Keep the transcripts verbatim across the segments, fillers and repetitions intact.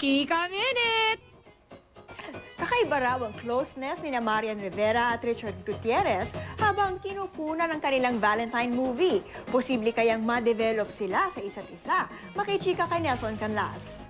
Chika Minute! Kakaiba raw ang closeness ni na Marian Rivera at Richard Gutierrez habang kinukunan ng kanilang Valentine movie. Posible kayang ma-develop sila sa isa't isa. Makichika kay Nelson Canlas.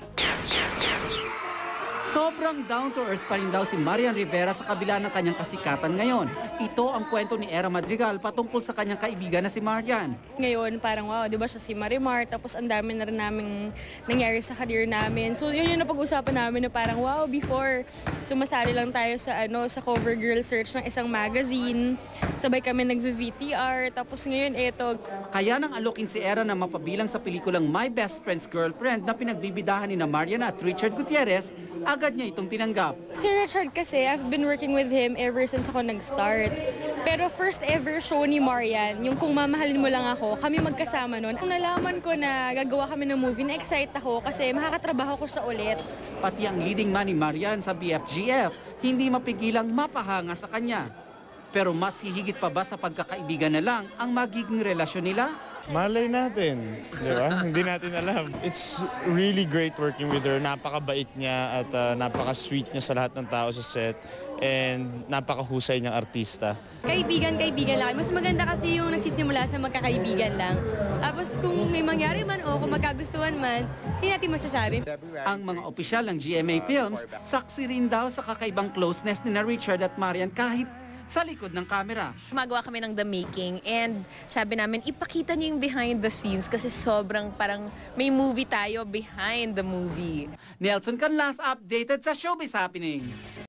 Sobrang down-to-earth pa rin daw si Marian Rivera sa kabila ng kanyang kasikatan ngayon. Ito ang kwento ni Era Madrigal patungkol sa kanyang kaibigan na si Marian. Ngayon, parang wow, di ba siya si Marimar, tapos ang dami na rin naming nangyari sa career namin. So yun yung napag-usapan namin na parang wow, before sumasali lang tayo sa ano sa cover girl search ng isang magazine. Sabay kami nag-V T R, tapos ngayon eto. Kaya nang alokin si Era na mapabilang sa pelikulang My Best Friend's Girlfriend na pinagbibidahan ni na Marian at Richard Gutierrez, agad niya itong tinanggap. Si Richard kasi, I've been working with him ever since ako nag-start. Pero first ever show ni Marian, yung Kung Mamahalin Mo Lang Ako, kami magkasama nun. Nung nalaman ko na gagawa kami ng movie, na-excite ako kasi makakatrabaho ko sa ulit. Pati ang leading man ni Marian sa B F G F, hindi mapigilang mapahanga sa kanya. Pero mas hihigit pa ba sa pagkakaibigan na lang ang magiging relasyon nila? Malay natin, di ba? Hindi natin alam. It's really great working with her. Napakabait niya at uh, napaka-sweet niya sa lahat ng tao sa set. And napakahusay niyang artista. Kaibigan-kaibigan lang. Mas maganda kasi yung nagsisimula sa magkakaibigan lang. Tapos kung may mangyari man o kung magkagustuhan man, hindi natin masasabi. Ang mga opisyal ng G M A Films, saksi rin daw sa kakaibang closeness ni na Richard at Marian kahit sa likod ng kamera. Gumagawa kami ng The Making and sabi namin, ipakita niyo yung behind the scenes kasi sobrang parang may movie tayo behind the movie. Nelson Canlas updated sa Showbiz Happening.